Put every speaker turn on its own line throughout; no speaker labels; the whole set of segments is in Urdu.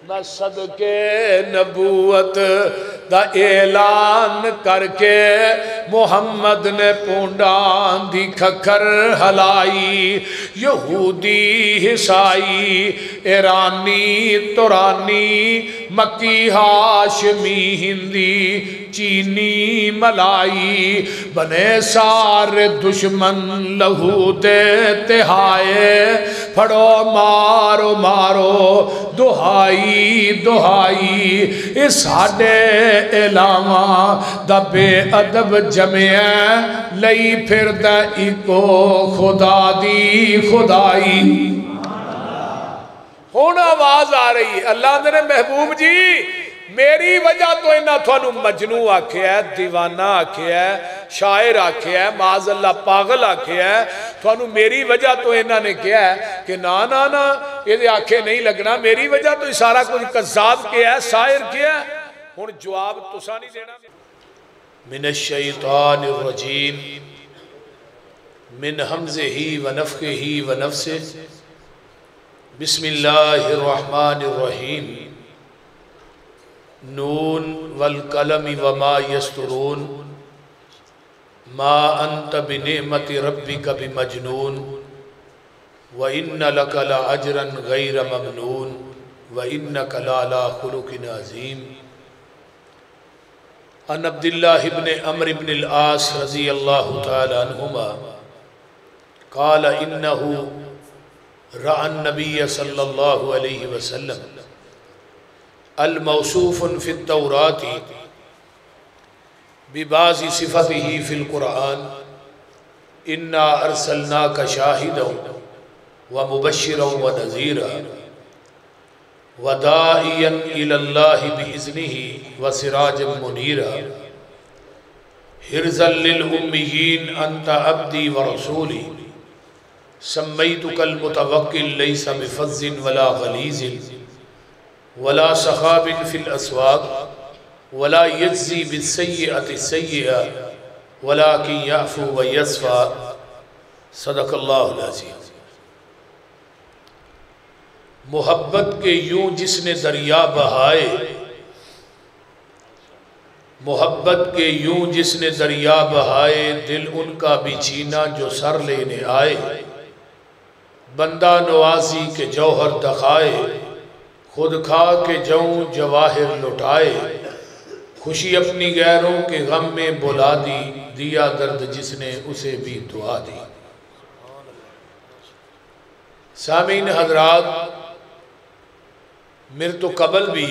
نہ صدقے نبوت دا اعلان کر کے محمد نے پونڈان دی کھکھر ہلائی یہودی عیسائی ایرانی تورانی مکی ہاشمی ہندی چینی ملائی بنے سارے دشمن لہو دیتے ہائے پھڑو مارو مارو دہائی دہائی اس ساڑے علاوہ دا بے ادب جمعہ لئی پھر دا ایکو خدا دی خدائی ہونا آواز آ رہی ہے اللہ نے محبوب جی میری وجہ تو انہاں تھانو مجنو آکھیا ہے دیوانہ آکھیا ہے شاعر آکھیا ہے معاذ اللہ پاگل آکھیا ہے تھانو میری وجہ تو انہاں نے کیا ہے کہ نا یہ آکھے نہیں لگنا میری وجہ تو سارا کچھ قذاب کیا ہے شاعر کیا ہے ہن جواب تسا نہیں دینا من الشیطان الرجیم من حمزہ ونفخہ ونفسہ بسم اللہ الرحمن الرحیم نون والقلم وما یسطرون ما انت بنعمت ربک بمجنون وَإِنَّ لَكَ لَأَجْرًا غَيْرَ مَمْنُونَ وَإِنَّكَ لَعَلَىٰ خُلُقٍ عَظِيمٍ عن عبد اللہ بن عمرو بن العاص رضی اللہ تعالی عنہما قال انہو رأى النبی صلی اللہ علیہ وسلم الموصوف فی التوراة ببعض صفته فی القرآن انا ارسلناک شاہدا ومبشرا ونذیرا وداعیا الی اللہ بإذنہ وسراجا منیرا حرزا للأمیین انت عبدی ورسولی سمیتک المتوکل لیس بفظ ولا غلیظ ولا سخاب فی الاسواق ولا یجزی بالسیئۃ السیئہ ولکن یعفو ویصفح صدق اللہ العظیم محبت کے یوں جس نے دریا بہائے محبت کے یوں جس نے دریا بہائے دل ان کا بھی چھینا جو سر لینے آئے بندہ نوازی کے جوہر دکھائے خود کھا کے جوں جواہر لٹائے خوشی اپنی غیروں کے غم میں بلا دی دیا درد جس نے اسے بھی دعا دی سامعین حضرات میرے تو قبل بھی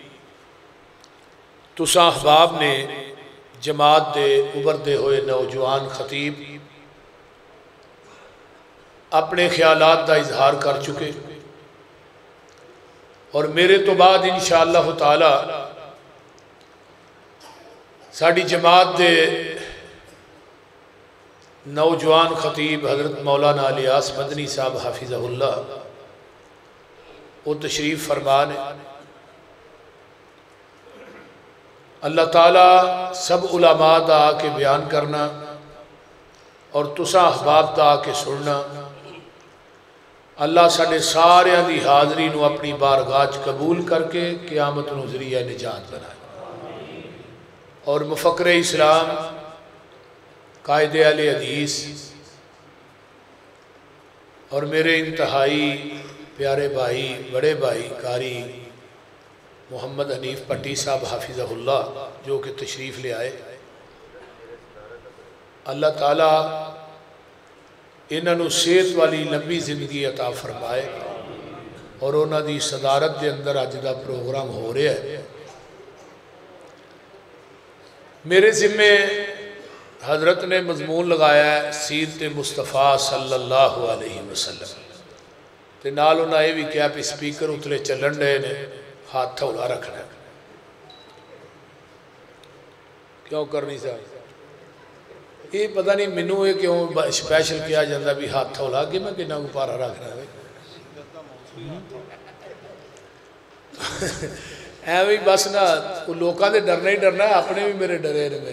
تساں احباب نے جماعت دے ابھرتے ہوئے نوجوان خطیب اپنے خیالات دا اظہار کر چکے اور میرے تو بعد انشاءاللہ تعالی ساڑی جماعت دے نوجوان خطیب حضرت مولانا الیاس مدنی صاحب حافظہ اللہ وہ تشریف فرمان ہے اللہ تعالیٰ سب علماء دا آکے بیان کرنا اور تساں احباب دا آکے سننا اللہ ساڑے سارے دی حاضری نو اپنی بارگاہ قبول کر کے قیامت نو ذریعہ نجات بنائے اور مفکر اسلام قائد اہل حدیث اور میرے انتہائی پیارے بھائی بڑے بھائی قاری محمد حنیف پٹی صاحب حافظہ اللہ جو کہ تشریف لے آئے اللہ تعالیٰ انہوں صحت والی لمبی زندگی عطا فرمائے اور انہوں دی صدارت دے اندر اج دا پروگرام ہو رہا ہے میرے ذمے حضرت نے مضمون لگایا ہے سیرت مصطفیٰ صلی اللہ علیہ وسلم تے نال انہاں یہ بھی کیا پہ سپیکر اتلے چلن رہے نے ہاتھ تھوڑا رکھنا ہے کیوں کرنی صاحب یہ پتہ نہیں منو ہے کیوں اسپیشل کیا جاندہ بھی ہاتھ تھوڑا کہ میں کنہ کو پارا رکھنا ہے ایوی بس نا لوکاں دے ڈرنا ہی ڈرنا ہے اپنے بھی میرے ڈرے رہے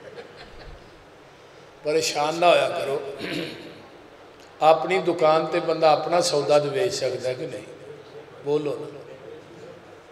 پریشان نہ ہویا کرو اپنی دکان تے بندہ اپنا سودا دے بیچ سکتا ہے کہ نہیں بولو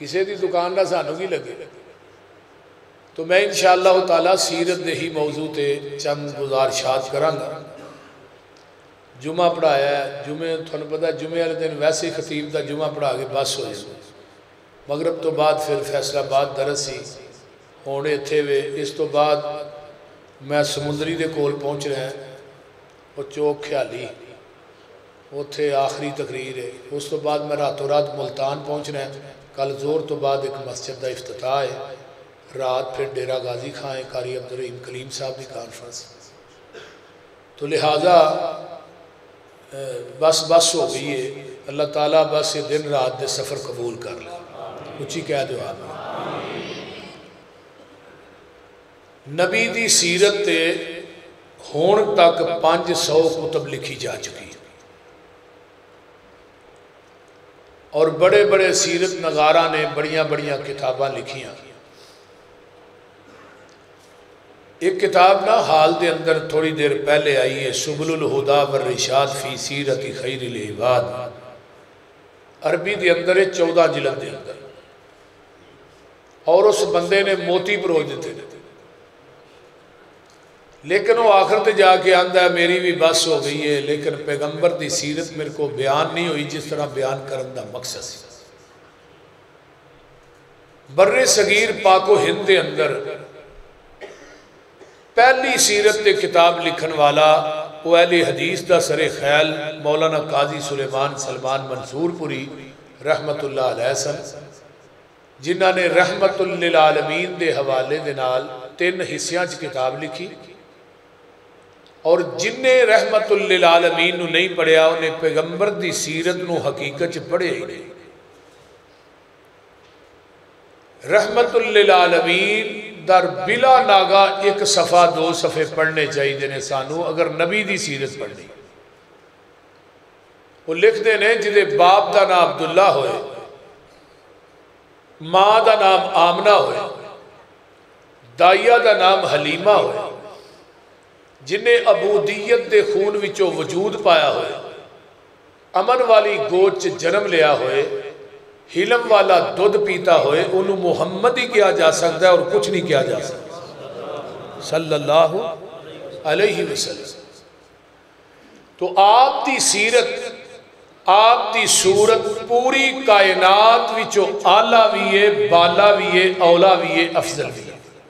کسی دی دکان نہ سانو کی لگے. تو میں انشاءاللہ تعالی سیرت دے ہی موضوع تے چند گزارشات کراں گا. جمعہ پڑھایا ہے، جمعہ تھوڑا پتہ جمعہ والے دن ویسے خطیب دا جمعہ پڑھا کے بس ہو جائے. مغرب تو بعد پھر فیصل آباد درس سی ہونے تھے وے. اس تو بعد میں سمندری دے کول پہنچ رہا ہے، وہ چوک خیالی اتھے آخری تقریر ہے. اس تو بعد میں راتوں رات ملتان پہنچ رہا ہے. کل زور تو بعد ایک مسجد دا افتتاح ہے. رات پھر ڈیرہ غازی خان قاری عبدالرحیم کلیم صاحب دی کانفرنس. تو لہٰذا بس ہو گئی ہے. اللہ تعالیٰ بس یہ دن رات دے سفر قبول کر لے. اچھی کہہ دو آپ نبی دی سیرت تے ہون تک 500 کتب لکھی جا چکی ہے، اور بڑے بڑے سیرت نگارہ نے بڑیاں بڑیاں کتاباں لکھیاں. ایک کتاب نا حال دے اندر تھوڑی دیر پہلے آئی ہے، سبل الہدا والرشاد فی سیرت خیر العباد. عربی دے اندر ہے 14 جلد دے اندر، اور اس بندے نے موتی پروج دیتے تھے. لیکن وہ آخر تے جا کے آندہ ہے میری بھی بس ہو گئی ہے، لیکن پیغمبر دی سیرت میرے کو بیان نہیں ہوئی جس طرح بیان کرن دا مقصد سی. بر صغیر پاک و ہند دے اندر پہلی سیرت تے کتاب لکھن والا وہ اہل حدیث دا سر خیال مولانا قاضی سلیمان سلمان منصور پوری رحمت اللہ علیہ سن، جنہاں نے رحمت للعالمین دے حوالے دے نال 3 حصیاں چ کتاب لکھی. اور جن نے رحمت للعالمین نو نہیں پڑھیا انہیں پیغمبر دی سیرت نو حقیقت پڑھے ہی نہیں. رحمت للعالمین در بلا ناگا 1 صفحہ 2 صفحے پڑھنے چاہیے دینے سانو اگر نبی دی سیرت پڑھنی. وہ لکھ دینے جدے باپ دا نام عبداللہ ہوئے، ماں دا نام آمنہ ہوئے، دائیہ دا نام حلیمہ ہوئے، جنہیں عبودیت دے خون وچو وجود پایا ہوئے، امن والی گوچ جنم لیا ہوئے، حلم والا دودھ پیتا ہوئے، انہوں محمد ہی کیا جا سکتا ہے اور کچھ نہیں کیا جا سکتا صلی اللہ علیہ وسلم. تو آپ دی سیرت، آپ دی صورت پوری کائنات وچو آلہ بھی ہے، بالا بھی ہے، اولا بھی ہے، افضل بھی ہے.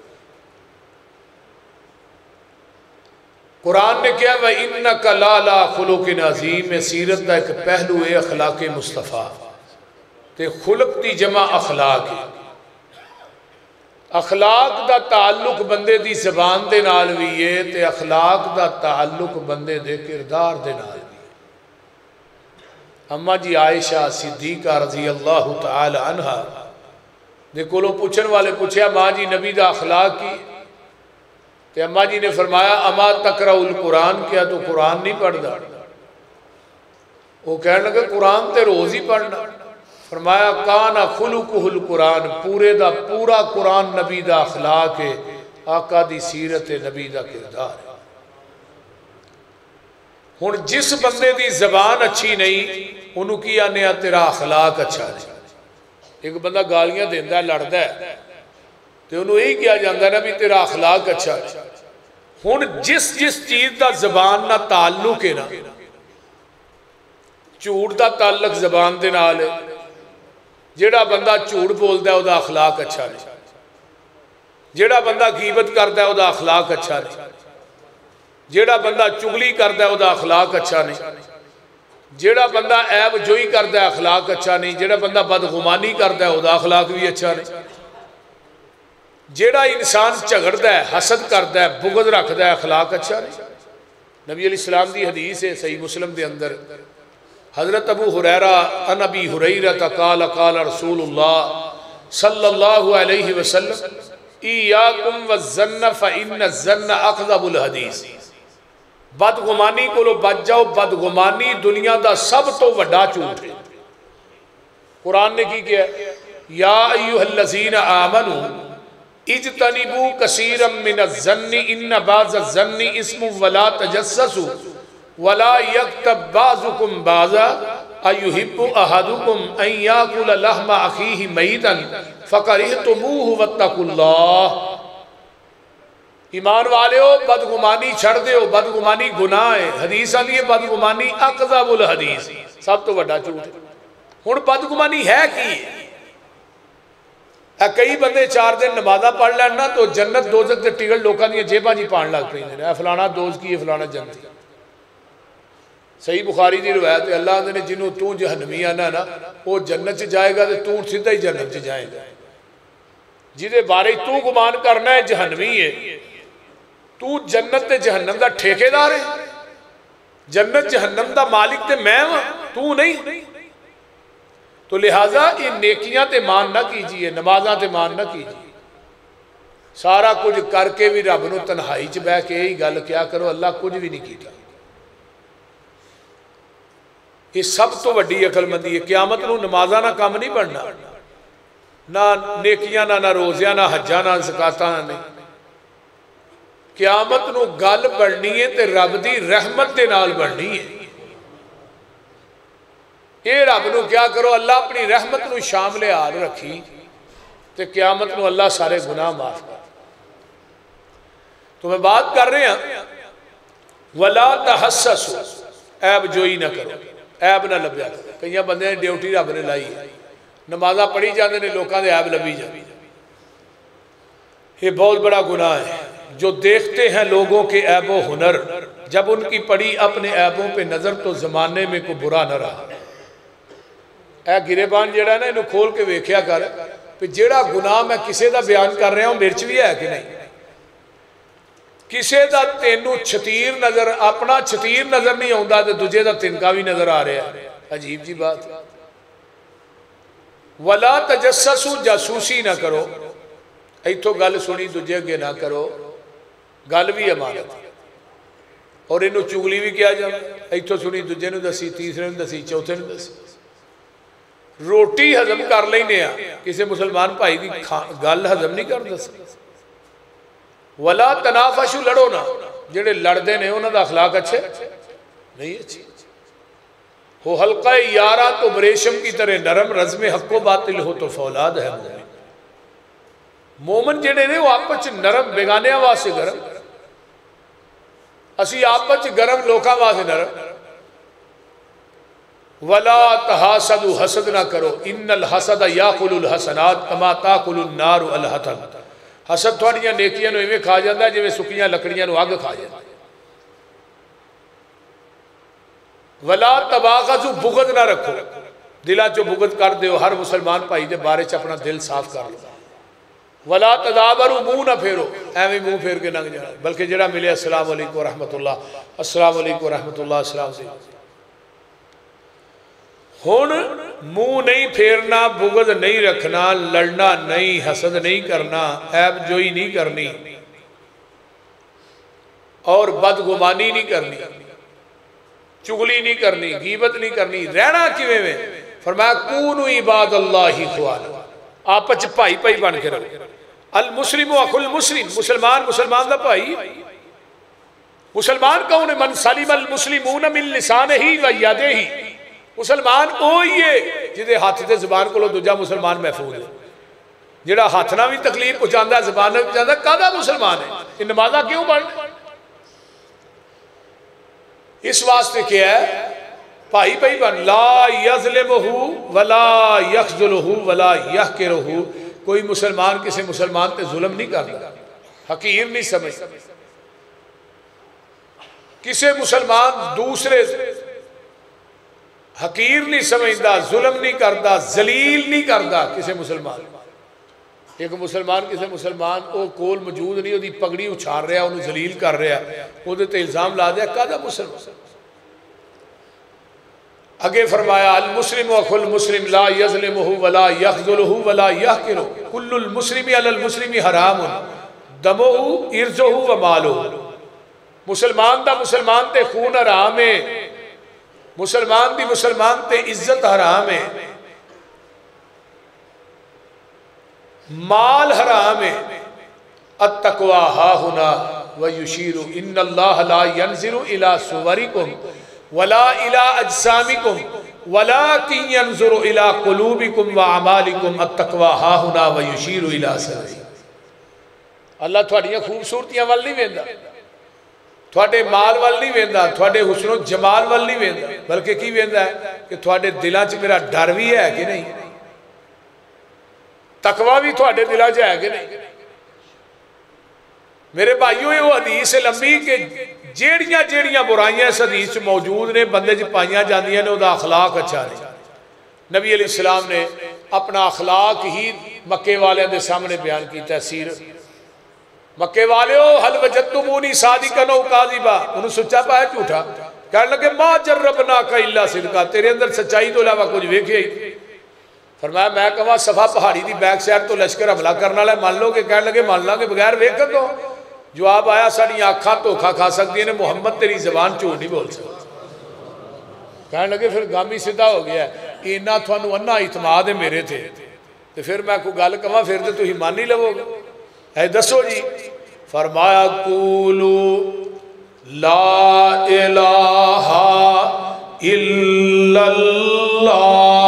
قرآن نے کیا وَإِنَّكَ لَعَلَىٰ خُلُقٍ عَظِيمٍ. سیرت دا ایک پہلو ہے اخلاق مصطفیٰ، تے خلق دی جمع اخلاق ہے. اخلاق دا تعلق بندے دی زبان دے نال بھی ہے تے اخلاق دا تعلق بندے دے کردار دے نال بھی ہے. اماں جی عائشہ صدیقہ رضی اللہ تعالی عنہ دے کولوں پوچھن والے پوچھیا ماں جی نبی دا اخلاق کی؟ تے اماں جی نے فرمایا اما تقرأ القرآن، کیا تو قرآن نہیں پڑھدا؟ وہ کہنے لگے قرآن تے روز ہی پڑھنا. فرمایا کان خلقہ القرآن، پورے دا پورا قرآن نبی دا اخلاق ہے، آقا دی سیرت نبی دا کردار ہے. ہن جس بندے دی زبان اچھی نہیں انہوں کی آنے تیرا اخلاق اچھا نہیں. ایک بندہ گالیاں دیندہ ہے، لڑدہ ہے، تو انہوں یہی کیا جاندہ ہے نا بھی تیرا اخلاق اچھا ہے. ہن جس چیز دا زبان نہ تعلق ہے نا، جھوٹ دا تعلق زبان دے نال ہے، جیڑا بندہ جھوٹ بولدا ہے او دا اخلاق اچھا نہیں، جیڑا بندہ غیبت کردا ہے او دا اخلاق اچھا نہیں، جیڑا بندہ چغلی کردا ہے او دا اخلاق اچھا نہیں، جیڑا بندہ عیب جوئی کردا ہے اخلاق اچھا نہیں، جیڑا بندہ بدغمانی کردا ہے او دا اخلاق بھی اچھا نہیں، جیڑا انسان جھگڑدا ہے، حسد کردا ہے، بغض رکھدا ہے، اخلاق اچھا نہیں. نبی علیہ السلام دی حدیث ہے صحیح مسلم دے اندر، حضرت ابو ہریرہ ان ابی ہریرہ قال قال رسول اللہ صلی اللہ علیہ وسلم ایاکم والظن فإن الظن اکذب الحدیث. بدگمانی کو لو بچ جاؤ، بدگمانی دنیا دا سب تو وڈا جھوٹ ہے. قرآن نے کی کیا یا ایھا الذین آمنوا اجتنبوا کثیرا من الظن ان بعض الظن اسم ولا تجسسوا ولا یکتب بعضکم بعضا ایحب احدکم ان یاکل لحم اخیہ میتا فکرہتموہ واتقوا اللہ۔ ایمان والے ہو، بدگمانی چھڑ دے ہو، بدگمانی گناہ ہے۔ حدیث آتی ہے بدگمانی اکذب الحدیث، سب تو بڑا جھوٹ ہے۔ ہن بدگمانی ہے کی؟ کئی بندے 4 دن نمازہ پڑھ لینا تو جنت دوزخ دے ٹکٹ لوکاں دی جیباں جی پان لگ پئی نے، فلانا دوزخی ہے، فلانا جنتی۔ صحیح بخاری دی روایت ہے، اللہ نے جنوں تو جہنمی آنا نا وہ جنت چ جائے گا تو سیدھا ہی جنت چ جائے گا۔ جہدے بارے تو گمان کرنا ہے جہنمی ہے، تو جنت تے جہنم دا ٹھیکیدار ہے؟ جنت جہنم دا مالک تے میں ہوں، تو نہیں۔ تو لہٰذا یہ نیکیاں تے مان نہ کیجئے، نمازاں تے مان نہ کیجئے۔ سارا کچھ کر کے بھی رب نو تنہائی چ بہ کے یہی گل کیا کرو اللہ کچھ بھی نہیں کیتا۔ یہ سب تو وڈی عقل مندی ہے۔ قیامت نو نمازاں نہ کام نہیں بننا، نہ نیکیاں نہ روزیاں نہ حجاں نہ زکاتاں نہ نہیں۔ قیامت نو گل بڑھنی ہے تے رب دی رحمت دے نال بڑھنی ہے۔ یہ رب نو کیا کرو اللہ اپنی رحمت نو شامل حال رکھی تے قیامت نو اللہ سارے گناہ معاف کر۔ تو میں بات کر رہے ہیں وَلَا تَحَسَّسُوا، عیب جوئی نہ کرو، عیب نہ لبیا کرو۔ کئیاں بندے نے ڈیوٹی رب نے لائی ہے، نمازہ پڑھی جاندے نے لوکاں دے عیب لبی جاندے۔ یہ بہت بڑا گناہ ہے۔ جو دیکھتے ہیں لوگوں کے عیب و ہنر، جب ان کی پڑی اپنے عیبوں پہ نظر تو زمانے میں کوئی برا نہ رہا۔ اے گرے بان جیڑا نا انہوں کھول کے ویکھیا کر پہ جیڑا گناہ میں کسے دا بیان کر رہا ہوں مرچ بھی ہے کہ نہیں؟ کسے دا تینوں چھتیر نظر اپنا چھتیر نظر نہیں ہوندہ تو دجے دا تنکا بھی نظر آ رہا ہے۔ عجیب جی بات۔ وَلَا تَجَسَّسُوا، جاسوسی نہ کرو۔ ایتھو گل سنی دجے گے نہ کرو، گل بھی امانت اور انہوں چگلی بھی کیا جائے۔ ایتھو سنی دجے نو دسی، تیسرے نو دسی، چوتھے نو دسی۔ روٹی ہضم کر لینے ہیں، کسی مسلمان بھائی کی گل ہضم نہیں کر دس۔ وَلَا تَنَافَشُوا، لڑو نا، جڑے لڑدے نے انہوں دا اخلاق اچھے نہیں اچھی۔ ہو حلقہ یارہ تو بریشم کی طرح نرم، رزم حق و باطل ہو تو فولاد ہے مومن۔ مومن جڑے نے وہ آپس نرم، بیگانے آواز سے گرم، اسی آپس گرم لوکاں آواز سے نرم۔ وَلَا تَحَاسَدُوا، حسد نہ کرو، اِنَّ الْحَسَدَ يَأْكُلُ الْحَسَنَاتِ كَمَا تَأْكُلُ النَّارُ الْحَطَبَ۔ حسد تھوڑیاں نیکیاں نو ایویں کھا جاندہ ہے جویں سکیاں لکڑیاں نو آگ کھا جاندہ ہے۔ وَلَا تَبَاغَضُوا، بغض نہ رکھو، دلہ چو بغض کر دیو، ہر مسلمان پائی دے بارے چ اپنا دل صاف کر لو۔ وَلَا تَدَابَرُوا، منہ نہ پھیرو، ایویں منہ پھیر کے ننگ جانا، بلکہ جڑا ملے السلام علیکم ورحمۃ اللہ، السلام علیکم ورحمۃ اللہ، السلام علیکم۔ ہن منہ نہیں پھیرنا، بغض نہیں رکھنا، لڑنا نہیں، حسد نہیں کرنا، عیب جوئی نہیں کرنی اور بدگمانی نہیں کرنی، چگلی نہیں کرنی، غیبت نہیں کرنی۔ رہنا کیویں میں؟ فرمایا کونوا عباد اللہ اخوانا، آپس بھائی بھائی بن کے رہو۔ المسلم اخو المسلم، مسلمان مسلمان دا بھائی۔ مسلمان کون ہے؟ من سلم المسلمون من لسانہ و یدہ، مسلمان اوہی ہے جدے ہاتھ دے زبان کو لو دوجا مسلمان محفوظ ہے۔ جڑا ہاتھ نہ بھی تکلیف پہنچاندہ ہے، زبان نہ بھی پہنچاندہ ہے، کہاں مسلمان ہے؟ یہ نمازہ کیوں پڑھنا؟ اس واسطے کیا ہے؟ بھائی بھائی بن، لا یظلمہ ولا یخذلہ ولا یحقرہ، کوئی مسلمان کسی مسلمان تے ظلم نہیں کرتا، حقیر نہیں سمجھ، کسی مسلمان دوسرے حقیر نہیں سمجھتا، ظلم نہیں کرتا، ذلیل نہیں کرتا کسی مسلمان۔ ایک مسلمان کسی مسلمان کو کول موجود نہیں، وہ دی پگڑی اچھار رہا، انہوں ذلیل کر رہا، وہ دیتے الزام لا دیا، کہا مسلمان۔ اگے فرمایا المسلم اخو المسلم لا یظلمہ ولا یخذلہ ولا یحقرہ، کل المسلم علی المسلم حرام دمہ ارضہ و مالہ، مسلمان دا مسلمان تے خون حرام ہے، مسلمان دی مسلمان تے عزت حرام ہے، مال حرام ہے۔ التقوی ہا ہنا ویشیر ان اللہ لا ینظر الی صورکم ولا الی اجسامکم ولکن ینظر الی قلوبکم واعمالکم التقوی ہاہنا ویشیر الی صدرکم۔ اللہ تھوڑیاں خوبصورتیاں وال نہیں ویندا، تھوڑے مال وال نہیں ویندا، تھوڑے حسن و جمال وال نہیں ویندا، بلکہ کی ویندا ہے کہ تھوڑے دلاں چ میرا ڈر بھی ہے کہ نہیں، تقوی بھی تھوڑے دلاں چ ہے کہ نہیں۔ میرے بھائیوں یہ حدیث لمبی کہ جیڑیاں برائیاں اس حدیث موجود نے بندے چ پائیاں جاندیاں نے، وہ دا اخلاق اچھا نہیں۔ نبی علیہ السلام نے اپنا اخلاق ہی مکے والے دے سامنے بیان کیتا ہے۔ سیرت مکے والیو حل وجدتمونی صادقا او کاذبا، انہوں سچا پایا جھوٹا، کہنے لگے ما جربناک الا صدقا، تیرے اندر سچائی تو علاوہ کچھ ویکھیا ہی۔ فرمایا میں کہاں صفا پہاڑی دی بیک سائڈ تو لشکر حملہ کرنا لے مان لو گے؟ کہنے لگے مان لاں گے بغیر ویکھن تو۔ جواب آیا ساڑی آنکھاں دھوکھا کھا سکتی ہیں، محمد تیری زبان جھوٹ نہیں بول سکتا۔ کہنے لگے پھر گامی سیدھا ہو گیا ہے، اینا تھانوں انا اعتماد ہے میرے تھے، تو پھر میں کوئی گل کہاں پھر تو ہی مان نہیں لو گے؟ اے دسو جی۔ فرمایا قولوا لا الہ الا اللہ،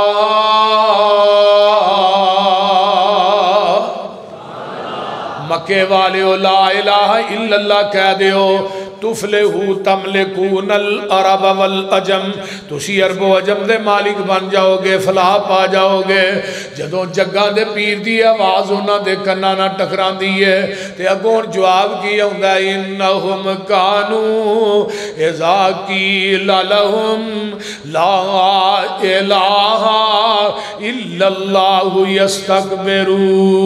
مکے والیو لا الہ الا اللہ کہہ دیو، تفلحو تملکون العرب والعجم، تسی عرب و عجم دے مالک بن جاؤ گے، فلاح پا جاؤ گے۔ جدوں جگہ دے پیر دی آواز انہاں دے کناں نہ ٹکران دیئے تے اگوں جواب کیا ہوندا ہے انہم کانوا اذا قیل لہم لا الہ الا اللہ یستکبرون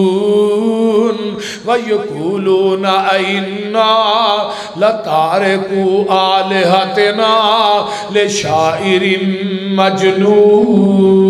ویقولون اینا لتارکو آلہتنا لشاعر مجنون۔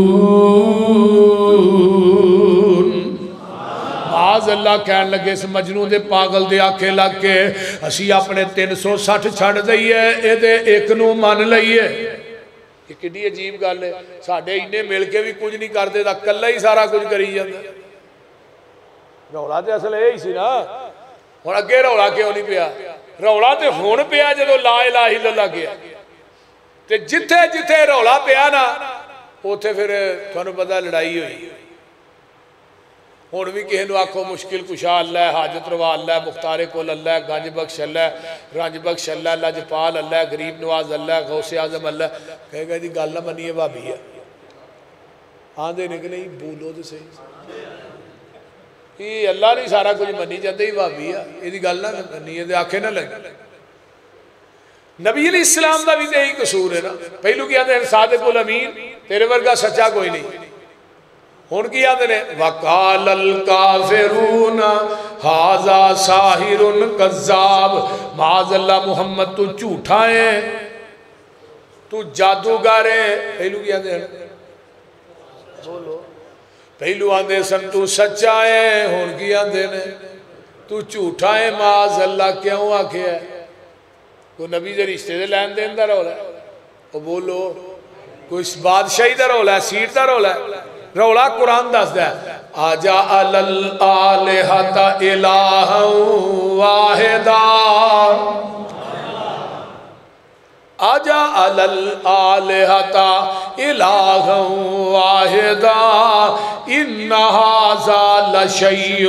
معاذ اللہ کہنے لگے اس مجنون دے پاگل دے آکھے لگ کے اسی اپنے 360 چھڑ دئیے اے دے ایک نو مان لئیے۔ یہ کڈی عجیب گل ہے، ساڑھے انہیں مل کے بھی کچھ نہیں کر دے دا کلہ ہی سارا کچھ کری جاندے۔ رولا تے اصل ہے ہی سی نا، اور اگے رولا کیوں نہیں پیا؟ رولا تے ہون پیا جدو لا الہ الا اللہ کیا، تے جتھے جتھے رولا پیا نا اوتھے پھر تھانوں پتہ لڑائی ہوئی۔ ہون بھی کہے نو آکھو مشکل کشا اللہ ہے، حاجت روا اللہ ہے، مختار کل اللہ ہے، گنج بخش اللہ ہے، رنج بخش اللہ ہے، لجپال اللہ ہے، غریب نواز اللہ ہے، غوث اعظم اللہ ہے۔ کہے گا جی گل نہ منیے بھابی ہے، آندے نے کہ نہیں بولو تو صحیح، یہ اللہ نہیں سارا کچھ منی جاندے ہی بھابی ہے، یہ دی گل نہ منیے دے آنکھیں نہ لگے۔ نبی علیہ السلام دا بھی تے ہی قصور ہے نا، پہلو کیا دے صادق الامین، تیرے ورگا سچا کوئی نہیں۔ ہون کی آدھے نے وَقَالَ الْكَافِرُونَ هَذَا سَاحِرٌ كَذَّابٌ، معاذ اللہ محمد تو جھوٹا ہے، تو جادوگر ہے۔ پہلو کی آدھے بولو، پہلو آدھے سن تو سچا ہے، ہون کی آدھے نے تو جھوٹا ہے معاذ اللہ، کیوں آکھے ہے؟ کوئی نبی دے رشتے دے لین دین دا رولا ہے، وہ بولو کوئی بادشاہی دا رولا ہے، سیٹ دا رولا ہے؟ رولا قرآن دس دے آجَعَلَ الْآلِهَةَ إِلَٰهًا وَاحِدًا، آجَعَلَ الْآلِهَةَ إِلَٰهًا وَاحِدًا إِنَّ هَٰذَا لَشَيْءٌ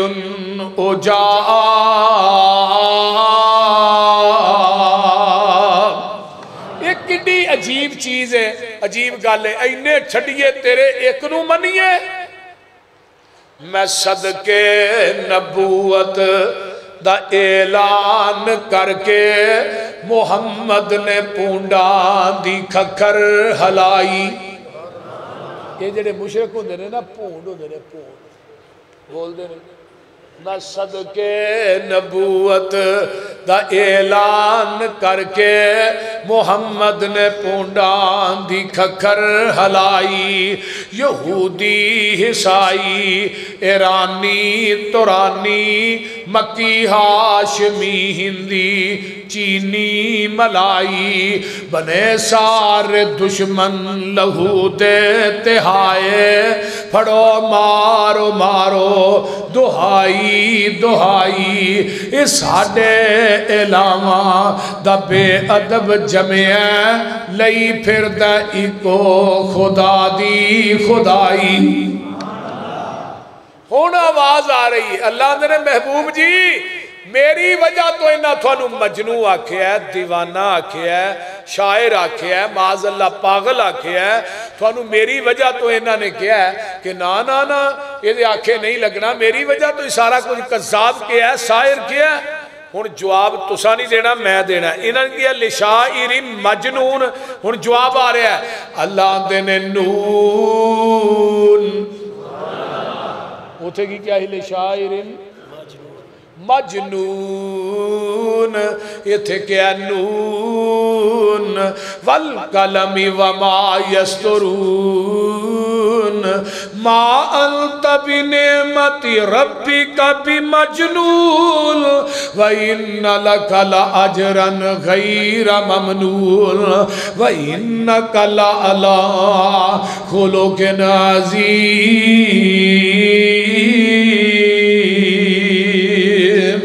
عُجَابٌ۔ ایک کڈی عجیب چیز ہے، عجیب گل ہے، اینے چھڑیے تیرے ایک نو منیے۔ میں صدقے نبوت دا اعلان کر کے محمد نے پونڈان دی کھکر ہلائی۔ یہ جڑے مشرک ہوندے نے نا پونڈ ہوندے نے، پونڈ بول دے نے میں صدقے نبوت دا اعلان کر کے محمد نے پونڈان دی کھکر ہلائی۔ یہودی عیسائی ایرانی تورانی مکی ہاشمی ہندی چینی ملائی، بنے سارے دشمن لہو دے تہائے پڑھو مارو مارو دہائی دہائی اے ساڑے علاوہ دا بے ادب جمعہ لئی پھر دا ایکو خدا دی خدائی ہون آواز آ رہی ہے اللہ نے محبوب جی میری وجہ تو انہاں تھانوں مجنوں آکھیا ہے دیوانہ آکھیا ہے شاعر آکھیا ہے معاذ اللہ پاگل آکھیا ہے تھانوں میری وجہ تو انہاں نے کیا ہے کہ نا نا نا یہ آنکھیں نہیں لگنا میری وجہ تو سارا کچھ قذاب کیا ہے شاعر کیا ہے ہن جواب تسا نہیں دینا میں دینا انہاں نے کیا لشاعر مجنون ہن جواب آ رہا ہے اللہ دے نے نون اوتھے کی کیا ہے لشاعر مجنون یہ تھے کیا نون والقلم وما یسترون ما انت بنعمت ربک بمجنون وَإِنَّ لَكَ لَأَجْرًا غَيْرَ مَمْنُونَ وَإِنَّكَ لَعَلَىٰ خُلُقٍ عَظِيمٍ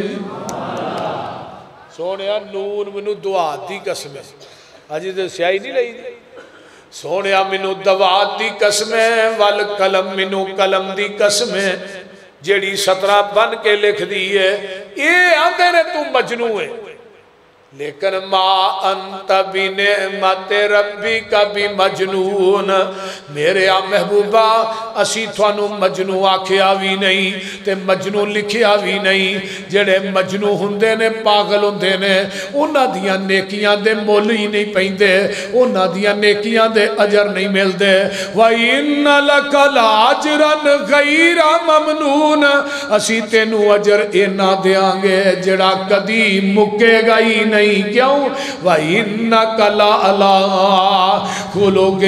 سونیا نون منو دعا دی قسم ہے آجی تو سیاہی نہیں لئی دی سونیا منو دعا دی قسم ہے والقلم منو قلم دی قسم ہے جیڑی 17 بن کے لکھ دی ہے یہ آندے نے تو مجنوں ہے لیکن ما انت بنعمت ربی کا بھی مجنون میرے محبوبہ اسی تھانو مجنوں آکھیا بھی نہیں تے مجنوں لکھیا بھی نہیں جڑے مجنوں ہندے نے پاگل ہندے نے انہاں دیاں نیکیاں دے مول ہی نہیں پہندے انہاں دیاں نیکیاں دے اجر نہیں مل دے وَإِنَّ لَكَ لَأَجْرًا غَيْرَ مَمْنُونَ اسی تینو اجر اینا دیاں گے جڑا کدی مکے گا ہی نہیں کیوں وَإِنَّكَ لَعَلَىٰ خُلُقٍ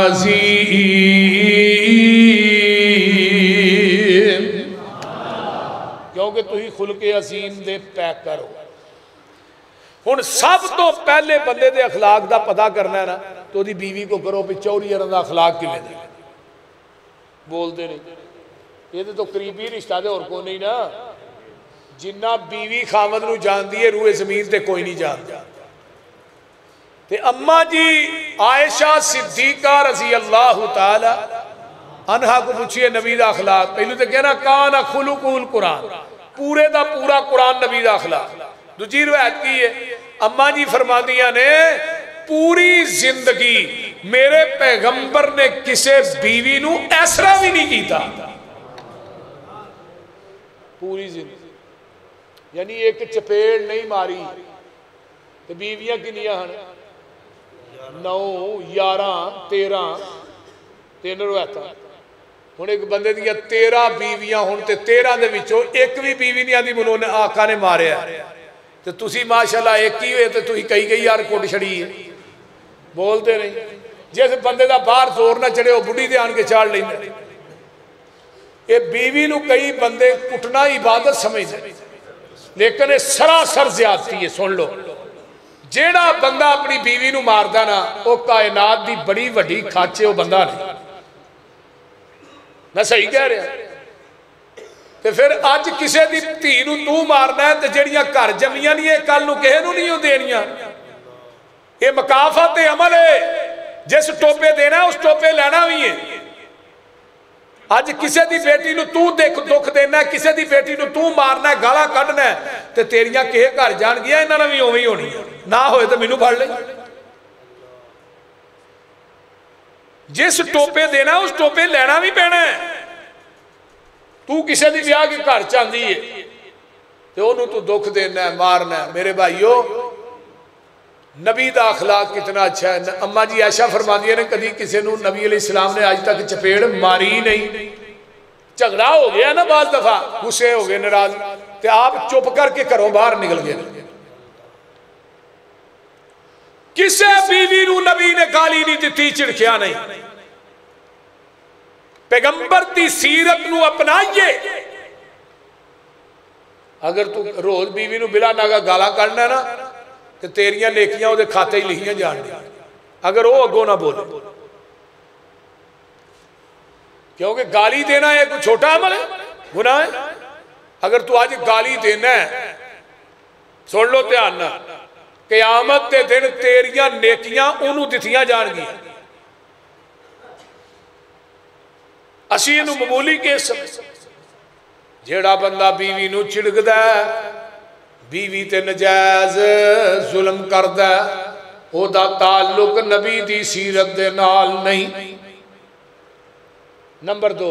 عَظِيمٍ کیونکہ تو ہی خلق عظیم دے پیک کرو ہن سب تو پہلے بندے دے اخلاق دا پتہ کرنا ہے نا تو دی بیوی کو کرو پہ چوری رضا اخلاق کی لے دے بول دے نہیں یہ تو قریبی رشتہ دے اور کو نہیں نا جنہ بیوی خامد نو جان دیئے روح زمین تے کوئی نہیں جان دیا تے اممہ جی عائشہ صدیقہ رضی اللہ تعالی انہا کو پوچھئے نبی دا اخلاق پہلو تے کہنا کانا خلق القرآن پورے دا پورا قرآن نبی دا اخلاق دوجی روایت کی ہے اممہ جی فرما دیا نے پوری زندگی میرے پیغمبر نے کسے بیوی نو ایسرا بھی نہیں کیتا پوری زندگی یعنی ایک چپیڑ نہیں ماری تو بیویاں کنیاں ہیں 9 11 13 تین روایتاں ہن ایک بندے دیا 13 بیویاں ہن تے 13 دے وچوں ایک بھی بیوی نہیں آدھی منوں نے آقا نے ماریا تے تسی ماشاءاللہ ایک ہی ہوئے تے تسی کئی کئی یار کوٹ چھڑی ہے بولتے نہیں جیسے بندے دا باہر زور نہ چڑھے وہ بڑھی دے آن کے چاڑ لیں یہ بیوی نو کئی بندے کٹنا عبادت سمجھ دے لیکن یہ سراسر زیادتی ہے سن لو جیڑا بندہ اپنی بیوی نو ماردہ نا وہ کائنات دی بڑی وڈی کھاچے وہ بندہ نہیں میں صحیح کہہ رہا تو پھر آج کسے دی تھی نو تو مارنا ہے تو جیڑیاں کار جمعیاں نہیں ہے کل نو کہے نو نہیں ہو دینیاں یہ مکافات عمل ہے جس ٹوپے دینا ہے اس ٹوپے لینا بھی ہے آج کسے دی بیٹی نو تو دکھ دینا ہے کسے دی بیٹی نو تو مارنا ہے گالا کڑنا ہے تو تیریاں کہے گھر جان گیا انہاں نے بھی ہوئی ہونی نہ ہوئے تو مینوں پڑھ لے جس ٹوپے دینا ہے اس ٹوپے لینا بھی پینا ہے تو کسے دی بیاہ کے گھر چاندی ہے تو انہوں تو دکھ دینا ہے مارنا ہے میرے بھائیو نبی دا اخلاق کتنا اچھا ہے اممہ جی عائشہ فرما دیا نے کدی کسی نو نبی علیہ السلام نے آج تک چپیڑ ماری نہیں جھگڑا ہو گیا نا بعض دفعہ غصے ہو گئے ناراض تو آپ چپ کر کے گھروں باہر نکل گئے کسے بیوی نو نبی نے گالی نہیں دیتی چڑکیا نہیں پیغمبر دی سیرت نو اپنائیے اگر تو روز بیوی نو بلا ناگا گالا کرنا ہے نا کہ تیریاں نیکیاں دے کھاتے ہی لکھیاں جان دیا اگر وہ اگو نہ بولے کیونکہ گالی دینا ہے کوئی چھوٹا عمل ہے، گناہ ہے؟ اگر تو آج گالی دینا ہے، سن لو دھیان نہ، قیامت کے دن تیریاں نیکیاں انہوں دتیاں جان گیا، اسی انہوں معمولی کیس جیڑا بندہ بیوی نو چڑک دا ہے، بیوی تے نجائز ظلم کردا ہے، او دا تعلق نبی دی سیرت دے نال نہیں۔ نمبر 2،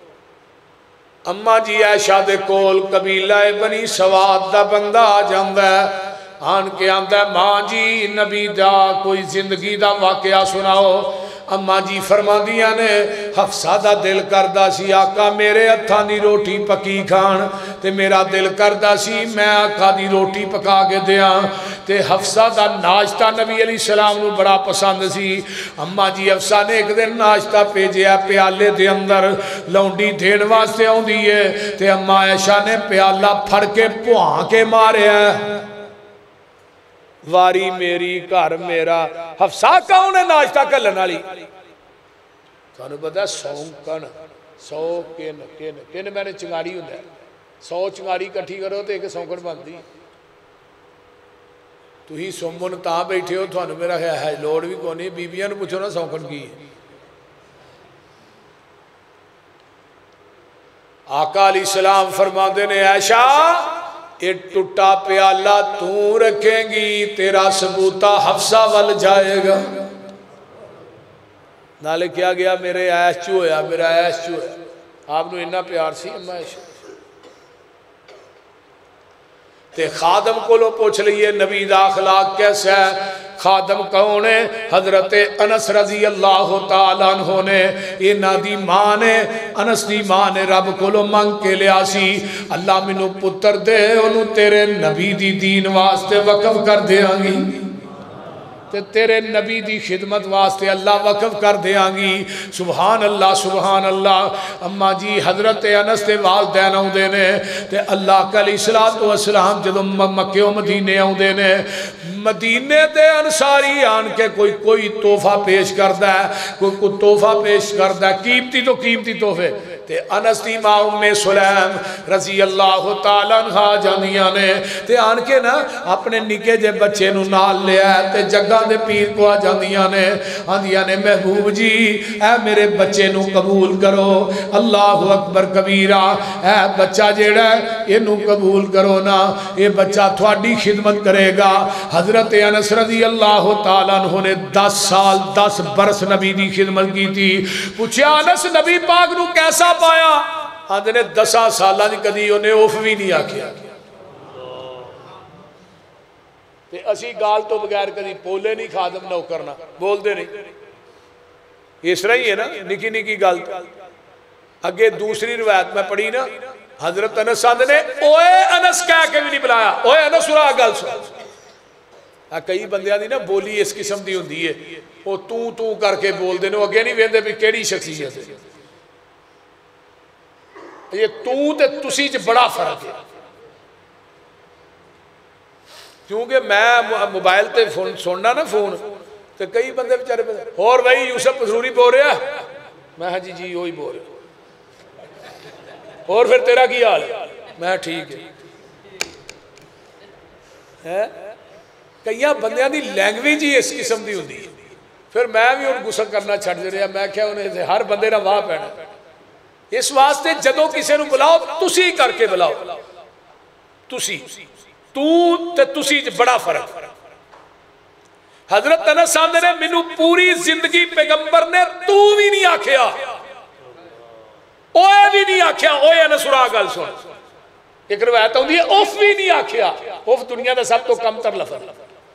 اماں جی عائشہ دے کول قبیلہ بنی سواد دا بندہ آ جاندا ہے، آن کے آندا ہے ماں جی نبی دا کوئی زندگی دا واقعہ سناؤ۔ اماں جی فرماندیاں نے حفصہ دا دل کردہ سی آقا میرے ہتھاں دی روٹی پکی کھان، تے میرا دل کردہ سی میں آقا دی روٹی پکا کے دیاں، تے حفصہ دا ناشتہ نبی علیہ السلام نو بڑا پسند سی۔ اماں جی حفصہ نے ایک دن ناشتہ بھیجیا پیالے دے اندر، لونڈی دین واسطے آوندی ہے، تے اماں عائشہ نے پیالہ پھڑ کے پوہاں کے مارے ہے، واری میری گھر میرا۔ حفصہ کون ہے ناشتہ کلن والی؟ تھانو پتہ ہے سونکن، 100 کن میں نے چنگاری ہوندا ہے، 100 چنگاری کٹھی کرو تو ایک سونکن بنتی۔ تو ہی سومن تاں بیٹھے ہو، تھانو میرا ہے لوڑ بھی کونی، بیبیاں نو پوچھو نا سونکن کی ہے۔ آقا علیہ السلام فرماندے نے عائشہ یہ ٹوٹا پیالہ تو رکھیں گی، تیرا ثبوتہ حفصہ ول جائے گا۔ نالے کیا گیا میرے عیش چو ہویا، میرا عیش چو ہویا، آپ نے اتنا پیار سی اماں عائشہ تے خادم کو لو پوچھ لئیے نبی دا اخلاق کیسا ہے؟ خادم کون ہے؟ حضرت انس رضی اللہ تعالیٰ عنہ نے، یہ نادی ماں نے، انس دی ماں نے رب کو لو منگ کے لیا سی اللہ منو پتر دے انہوں تیرے نبی دی دین واسطے وقف کر دیاں گی، تے تیرے نبی دی خدمت واسطے اللہ وقف کر دیاں گی۔ سبحان اللہ سبحان اللہ۔ اماں جی حضرت انس دے والدین آؤں دے نے، تے اللہ کا علیہ السلام جدو مکہ و مدینے آؤں دے نے، مدینے دے انصاری آن کے کوئی تحفہ پیش کردا ہے، کوئی تحفہ پیش کردا ہے، قیمتی تو قیمتی تحفے، تے انس دی ماں ام سلیم رضی اللہ تعالیٰ عنہ جانیاں نے، تے آن کے نا اپنے نکے جے بچے نو نال لیا ہے، تے جگہ دے پیر کو آ جاندیاں نے، آندیاں نے محبوب جی اے میرے بچے نو قبول کرو، اللہ اکبر کبیرہ، اے بچہ جیڑا ہے یہ نو قبول کرو نا، یہ بچہ تھوڑی خدمت کرے گا۔ حضرت انس رضی اللہ تعالیٰ عنہ نے 10 سال 10 برس نبی دی خدمت کی تھی۔ پوچھیا انس نبی پاک نو کیسا پایا؟ آندھے نے 10 سالہ دی کدی انہیں اوف بھی نہیں آکھیا، تے اسی گال تو بغیر کدی پولے نہیں خادم نو کرنا، بول دے نہیں، اس طرح ہی ہے نا، نکی نکی گال۔ اگے دوسری روایت میں پڑھی نا، حضرت انس آندھے نے اوے انس کہہ کے بھی نہیں بلایا، اوے انس سنا گال سنا۔ کئی بندیاں دی نا بولی اس قسم دی ہوندی ہے، وہ تو کر کے بول دے نو، اگے نہیں ویندے بھی کیڑی شخصیت ہے۔ یہ تے تسی چ بڑا فرق ہے، کیونکہ میں موبائل تے سننا نا فون تے کئی بندے بچارے اور بھائی یوسف پسروری بول رہا ہے، میں ہاں جی وہی بول رہا، اور پھر تیرا کی حال ہے؟ میں ٹھیک ہے۔ کئی بندیاں دی لینگویج ہی اس قسم دی ہوندی ہے، پھر میں بھی ان غصہ کرنا چھڑ دے رہا، میں کیا انہیں ہر بندے نہ واہ پینا، اس واسطے جدو کسے نو بلاؤ تسی کر کے بلاؤ، تسی تسی بڑا فرق۔ حضرت انس آندے نے مینوں پوری زندگی پیغمبر نے تو بھی نہیں آکھیا، اوے بھی نہیں آکھیا، اوے انس سنا گل سن۔ ایک روایت ہوندی ہے اوف بھی نہیں آکھیا، اوف دنیا دا سب تو کم تر لفظ۔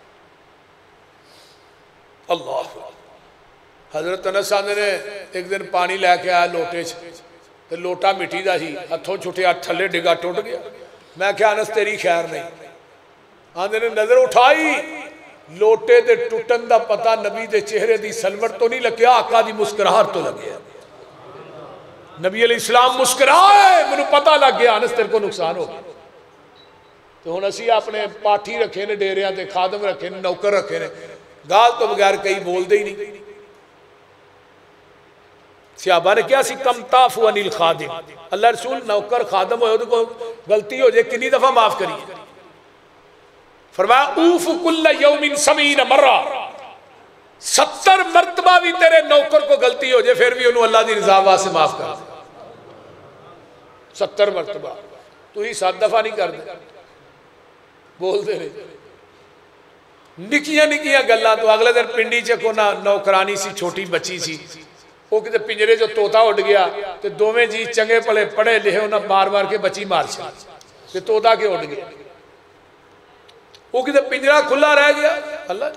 اللہ حضرت انس آندے نے ایک دن پانی لے کے آیا لوٹے تے لوٹا مٹی دا سی، ہتھوں چھٹیا تھلے ڈگا ٹوٹ گیا۔ میں کہا انس تیری خیر نہیں، آندے نے نظر اٹھائی لوٹے دے ٹوٹن دا پتہ نبی دے چہرے دی سلوٹ تو نہیں لگیا، آقا دی مسکراہٹ تو لگیا۔ نبی علیہ السلام مسکرائے، منو پتہ لگ گیا انس تیرے کو نقصان ہو گیا۔ تو ہن اسی اپنے پاٹھی رکھے نے ڈیریاں تے خادم رکھے نے نوکر رکھے نے، گال تو بغیر کئی بول دے ہی نہیں۔ صحابہ نے کیا سی کم تعفو عن الخادم، اللہ رسول نوکر خادم ہوئے تو کوئی غلطی ہو جائے کنی دفعہ معاف کریے؟ فرمایا اوف کل یوم 70 مرہ، 70 مرتبہ بھی تیرے نوکر کو غلطی ہو جائے پھر بھی انہوں اللہ دی رضا واسطے معاف کر دے، 70 مرتبہ، تو ہی 7 دفعہ نہیں کر دے، بول دے رہے نکیاں نکیاں گلاں تو اگلے دن پنڈی چکو نوکرانی سی چھوٹی بچی سی، وہ کتے پنجرے جو توتا اٹھ گیا تو دوویں جی چنگے پلے پڑھے لکھے انہاں مار مار کے بچی مار چھا کہ توتا کے اٹھ گیا، وہ کتے پنجرہ کھلا رہ گیا۔ اللہ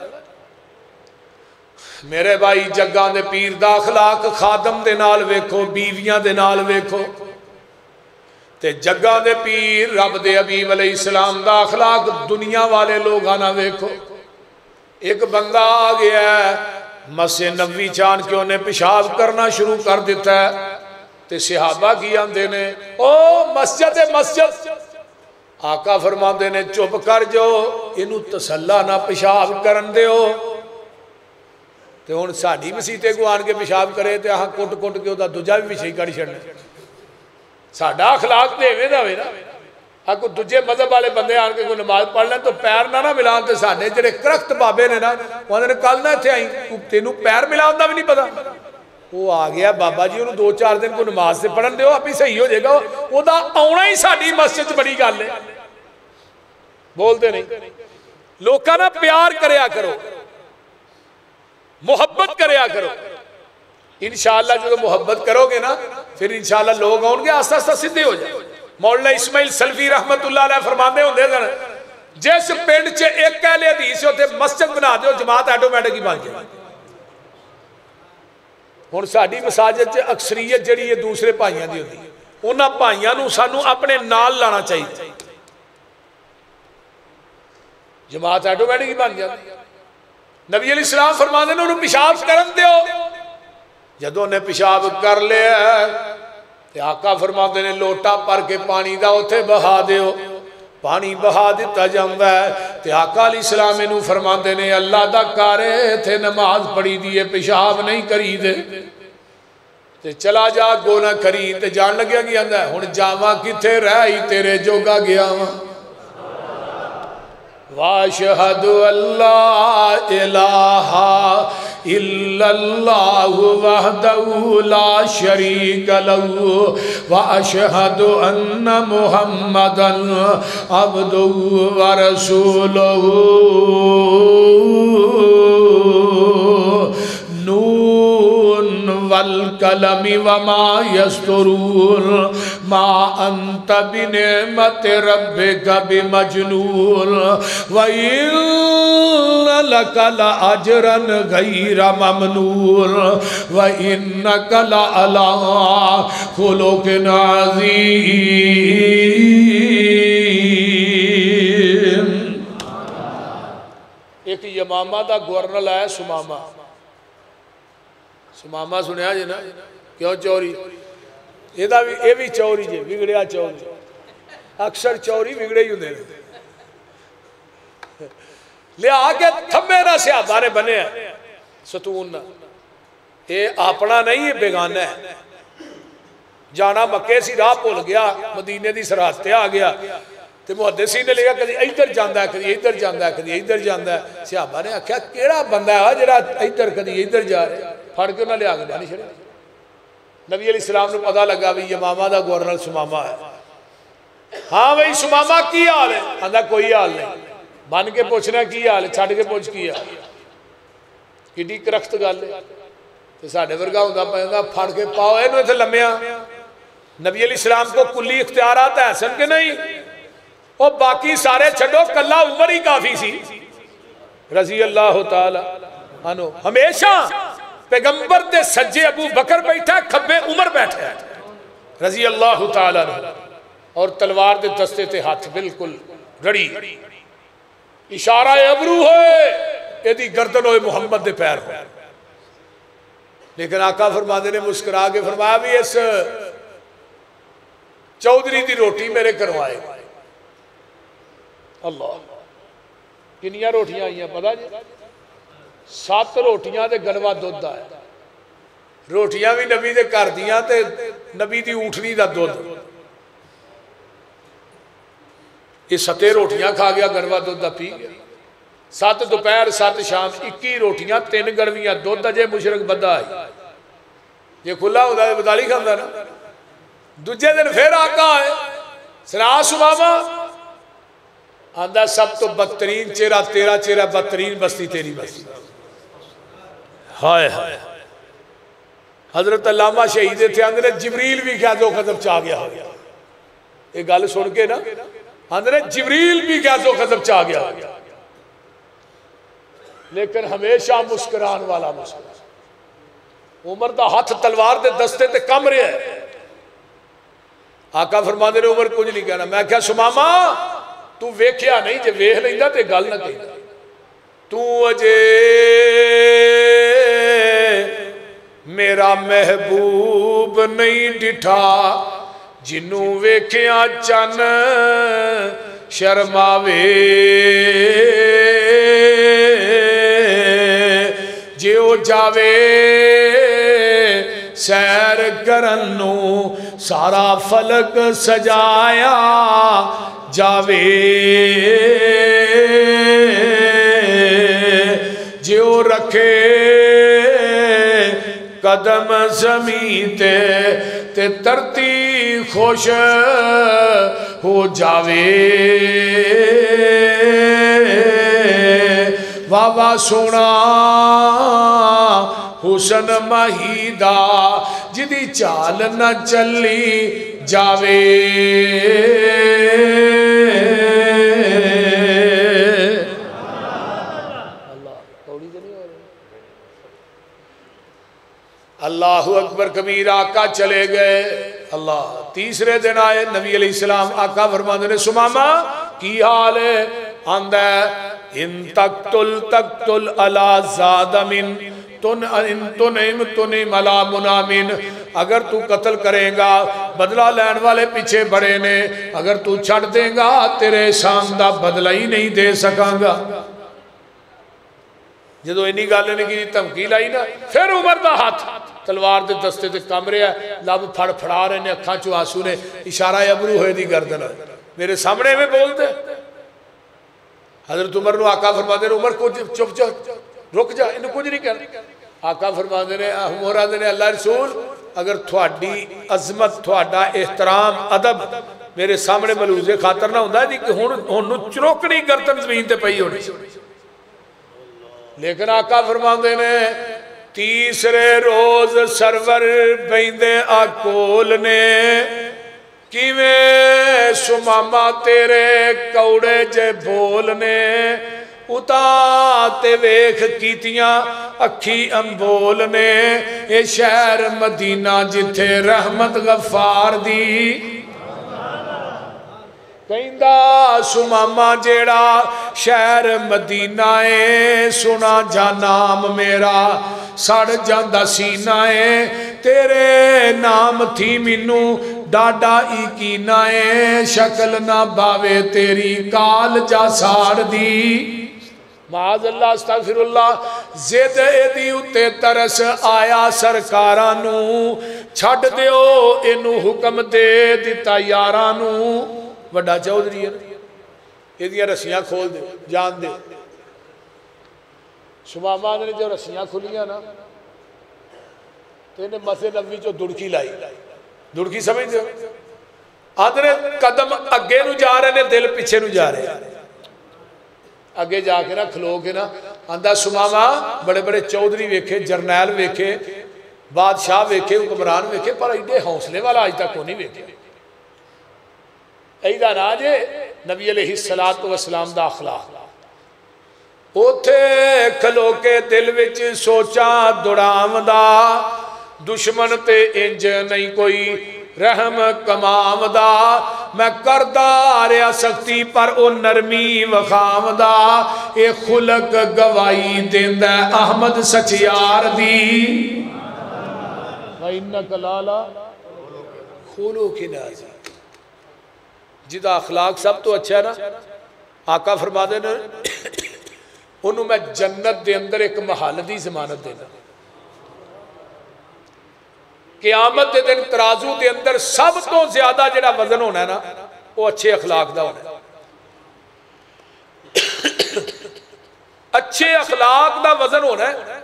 میرے بھائی جگاں دے پیر دا اخلاق خادم دے نال ویکھو، بیویاں دے نال ویکھو، تے جگاں دے پیر رب دے حبیب علیہ السلام دا اخلاق دنیا والے لوگاں نہ ویکھو۔ ایک بندہ آ گیا ہے مسجد نبوی چان کے انہیں پیشاب کرنا شروع کر دیتا ہے، تے صحابہ کی آندے نے او مسجد مسجد، آقا فرماندے نے چپ کر جو انہوں تسلہ نہ پیشاب کرن دے ہو، تے ہن ساڈی مسیتے کو آن کے پیشاب کرے تے ہاں کٹ کٹ کے دا دوجا بھی پیچھے کڑ چھڑنے، ساڈا اخلاق تے ایویں دا ہوئے نا، ہاں کوئی دوجے مذہب والے بندے آن کے کوئی نماز پڑھ لیں تو پیر نہ ملان تے ساڈے جڑے کرخت بابے نے نا وہ نے کل نہ اتنے آئی تینوں پیر ملان دا بھی نہیں پتا، وہ آ گیا بابا جی انہوں 2-4 دن کو نماز سے پڑھن دیو آپ ہی صحیح ہو جائے گا، وہ دا آنا ہی ساڈی مسجد بڑی گل ہے، بولتے نہیں لوکاں نہ پیار کریا کرو، محبت کریا کرو، انشاءاللہ جو محبت کرو گے نا پھر انشاءاللہ لوگ آؤں گے آستہ آستہ سدھے ہو جائے۔ مولانا اسماعیل سلفی رحمت اللہ علیہ فرماندے ہوں دے دن جیسے پینڈ چے ایک کہلے حدیث ہوتے مسجد بنا دے جماعت ایٹومیٹک ہی بن جائے۔ ہن ساڈی مساجد چے اکثریت جڑی ہے دوسرے بھائیاں دی ہوتی ہے، انہاں بھائیاں نوں سانوں اپنے نال لانا چاہیے، جماعت ایٹومیٹک ہی بن جائے۔ نبی علیہ السلام فرماندے نے انہوں پیشاب کرن دیو، جدوں انہیں پیشاب کر لیا تے آقا فرماندے نے لوٹا پر کے پانی دا اتھے بہا دیو، پانی بہا دیتا جاندہ ہے تے آقا علیہ السلام انہوں فرماندے نے اللہ دا کارے تھے نماز پڑھی دیئے پیشاب نہیں کری دے تے چلا جا گونا کری تے جان لگیا گیا اندہ ہے ہن جاواں کتھے رہی تیرے جوگا گیا ہاں وَأَشْهَدُ أَلَّا إِلَٰهَ إِلَّا اللَّهُ وَحْدَهُ لَا شَرِيكَ لَهُ وَأَشْهَدُ أَنَّ مُحَمَّدًا عَبْدُهُ وَرَسُولُهُ نون والقلم وما يسطرون ما أنت بنعمة ربك بمجنون وإن لك لأجرا غير ممنون وإنك لعلى خلق عظيم۔ ایک یمامہ دا گورنل ہے سمامہ، سمامہ سنیا جی نا کیوں چوری یہ بھی چوری جی بگڑیا چوری اکثر چوری بگڑے ہی ہوں لیا کے تھمے نہ صحابہ نے بنے ہیں ستون نہ یہ اپنا نہیں یہ بیگانہ ہے جانا مکے سی راہ پول گیا مدینے دی سرحدتے آ گیا تے محدثین نے لگا کدی ادھر جاندہ ہے کدی ادھر جاندہ ہے کدی ادھر جاندہ ہے صحابہ نے کہا کیڑا بندہ ہے جڑا ادھر کدی ادھر جا رہے پھڑ کے انہوں نے آگے بانی چھڑے نبی علیہ السلام نے پتہ لگا بھی یمامہ دا گورنر سمامہ ہے ہاں بھئی سمامہ کی حال ہے اندھا کوئی حال نہیں بن کے پوچھنا کی حال ہے چھڑ کے پوچھ کی حال کڈی کرخت گل ہے تو ساڑھے ورگا ہوندہ پہنگا گا پھڑ کے پاؤ انہوں نے لمیا نبی علیہ السلام کو کلی اختیارات ہے حسن کے نہیں اور باقی سارے چھڑو کلہ عمر ہی کافی سی رضی اللہ تعالی عنہ ہمیشہ پیغمبر دے سجے ابو بکر بیٹھا کھبے عمر بیٹھا رضی اللہ تعالی عنہ اور تلوار دے دستے تے ہاتھ بالکل رڑی اشارہ ابرو ہوئے ایدی گردن ہوئے محمد دے پیر ہوئے لیکن آقا فرمانے نے مسکرا کے فرمایا بھی اس چودری دی روٹی میرے کروائے اللہ کنیاں روٹیاں آئیاں پتا جی 7 روٹیاں دے گنوا دودھ ہے روٹیاں بھی نبی دے کر دیاں تے نبی دی اونٹنی دا دودھ یہ 7 روٹیاں کھا گیا گڑوا دودھ دا پی گیا 7 دوپہر 7 شام 21 روٹیاں 3 گڑویاں دودھ اجے مشرک بندہ آئی یہ کھلا ہوتا ہے بدالی کھانا نا دوجے دن پھر آقا ہے سنا سماما آندہ سب تو بدترین چہرہ تیرا چہرہ بدترین بستی تیری بستی ہائے ہائے حضرت علامہ شہید تھے اندر جبریل بھی کیا دو قدم چاہ گیا یہ گل سن کے نا اندر جبریل بھی کیا دو قدم چاہ گیا لیکن ہمیشہ مسکران والا مسکران عمر دا ہاتھ تلوار دے دستے تے کم رہے ہے آقا فرما دے عمر کچھ نہیں کہنا میں کیا سماما تو ویکھیا نہیں جے ویکھ لیندہ تے گل نہ کہنا تو اجے میرا محبوب نہیں ڈٹھا جنوں ویکھیا چن شرماوے جے او جاوے سیر کرنو سارا فلک سجایا جاوے جے او رکھے قدم زمین تے ترتی خوش ہو جاوے واہ سونا حسن مہیدہ جدی چال نہ چلی جاوے اللہ اکبر کبیر آقا چلے گئے اللہ تیسرے دن آئے نبی علیہ السلام آقا فرمانے نے سماما کی حال ہے آندہ ان تقتل علا زاد من تنعم علا منامن اگر تو قتل کریں گا بدلہ لین والے پیچھے بڑے نے اگر تو چھڑ دیں گا تیرے احسان دا بدلہ ہی نہیں دے سکاں گا جدو اینی گالے نے کی تمکیل آئی نا پھر عمر دا ہاتھ تلوار دے دستے دے کمرے ہے لب پھڑ پھڑا رہے نے اکھاں چو آسو نے اشارہ ابرو ہوئے دی گردن میرے سامنے میں بول دے حضرت عمر نو آقا فرما دے عمر کو چپ جا رک جا انہوں کچھ نہیں کر آقا فرما دے ہمورا دے اللہ رسول اگر تھوڑی عظمت تھوڑا احترام ادب میرے سامنے ملوزے خاطر نہ ہوندہ ہے کہ ہونو چروکنی گردن زمین تے پئی ہونی لیکن آقا فرما دے تیسرے روز سرور بیندے آکول نے کیویں سماما تیرے کوڑے جے بولنے اتاتے ویکھ کیتیاں اکھی امبولنے اے شہر مدینہ جتھے رحمت غفار دی کہندہ سماما جیڑا شہر مدینہ ہے سنا جا نام میرا سڑ جاندہ سینہ ہے تیرے نام تھی منو ڈاڈا ایکینہ ہے شکل نہ باوے تیری کال جا ساڑ دی معاذ اللہ استغفر اللہ زید ایدی اتے ترس آیا سرکارانو چھڑ دیو انو حکم دے دیتا یارانو وڈا چودھری ہے یہ دیا رسیاں کھول دے جان دے سماما نے جو رسیاں کھولیاں نا تو انہیں مسجد نبوی جو دڑکی لائی دڑکی سمجھ دے آدھنے قدم اگے نو جا رہے نے دل پیچھے نو جا رہے اگے جا کے نا کھلو کے نا آندھا سماما بڑے بڑے چودھری ویکھے جرنیل ویکھے بادشاہ ویکھے حکمران ویکھے پر ایڈے حوصلے والا آج تک کو نہیں ویکھے ایدہ ناجے نبی علیہ السلام دا اخلاق اوتھے کھلو کے دل وچ سوچا دڑام دا دشمن تے انج نہیں کوئی رحم کمام دا میں کردہ ریا سکتی پر او نرمی وخام دا اے خلق گوائی دیندہ احمد سچیار دی وَإِنَّكَ لَالَا خُلُقٍ عَظِيمٍ جدا اخلاق سب تو اچھا ہے نا آقا فرما دینا انہوں میں جنت دے اندر ایک محل دی ضمانت دینا قیامت دے دن ترازو دے اندر سب تو زیادہ جڑا وزن ہونا ہے نا وہ اچھے اخلاق دا ہونا ہے. اچھے اخلاق دا وزن ہونا ہے.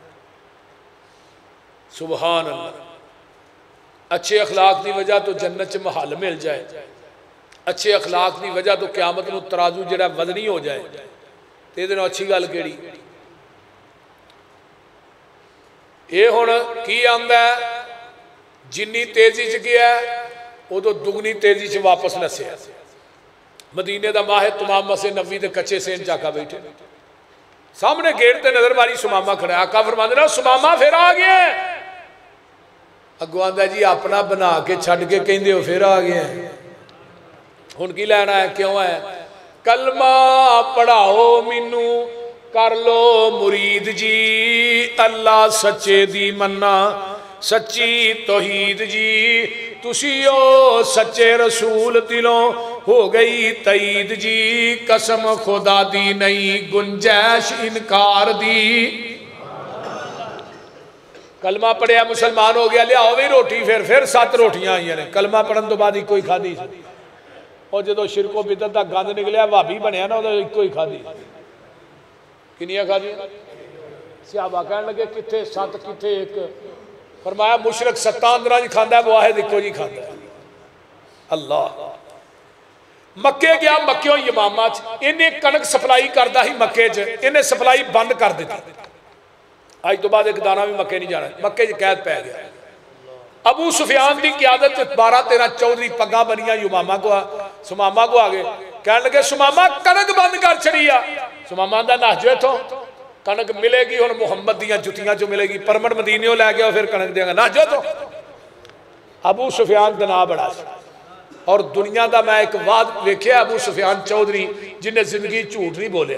سبحان اللہ. اچھے اخلاق دی وجہ تو جنت چ محل مل جائے. اچھے اخلاق دی وجہ تو قیامت نو ترازو جڑا وزنی ہو جائے. تے دے نال اچھی گل کیڑی یہ ہن کی آندا ہے جنی تیزی چ گیا وہ تو دگنی تیزی چ واپس نسیا. مدینے دا ماہ تمام مسے نبی دے کچے سین چاکا بیٹھے سامنے گیٹ تے نظر ماری سماما کھڑا ہے. آقا فرماندے نے سماما پھر آ گیا ہے. اگوں آندا جی اپنا بنا کے چھڈ کے کہندے ہو پھر آ گیا ہے. ہن کی لینا ہے کیوں ہے کلمہ پڑھاؤ مینوں کر لو مرید جی اللہ سچے دی مننا سچی توحید جی تسیو سچے رسول دلوں ہو گئی تائید جی قسم خدا دی نہیں گنجائش انکار دی. کلمہ پڑھیا مسلمان ہو گیا لیاؤ بھی روٹی پھر 7 روٹیاں آئیاں نے. کلمہ پڑھن تو بعد ہی کوئی کھادی اور جدو شرک و بدعت دا گند نکلیا وہابی بنیا نا وہ کوئی کھادی. کنیا کھادی صحابہ کہنے لگے کتھے 7 کتھے 1. فرمایا مشرک 7 اندرہ جی کھاندا ہے واحد ایکو جی کھاندا ہے. اللہ مکے گیا مکیوں یمامہ انہیں کنک سپلائی کردہ ہی مکے انہیں سپلائی بند کر دیتا. آج تو بعد ایک دانہ بھی مکے نہیں جانا مکے قید پہ گیا. ابو سفیان دی قیادت 12-13 چودھری پگا بنیاں یمامہ کو سمامہ کو آگے کہنے لگے سمامہ کنک بند کر چھڑیا. سمامہ دا نہ جو تھو کنک ملے گی اور محمد دیاں جتیاں جو ملے گی پرمٹ مدینیوں لے گیا پھر کنک دیا گا نہ جو تو. ابو سفیان دنا بڑا اور دنیا دا میں ایک وعد ویکھیا ابو سفیان چودھری جنہیں زندگی جھوٹ نہیں بولیا.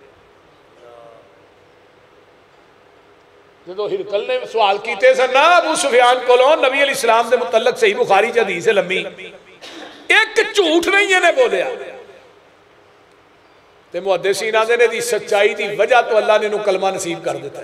جدو ہرکل نے سوال کیتے سن نا ابو سفیان کو لو نبی علیہ السلام دے متعلق صحیح بخاری حدیث ہے لمبی ایک جھوٹ نہیں انہیں بولیا. تے محدثین آندے نے دی سچائی دی وجہ تو اللہ نے انہوں کلمہ نصیب کر دیتا ہے.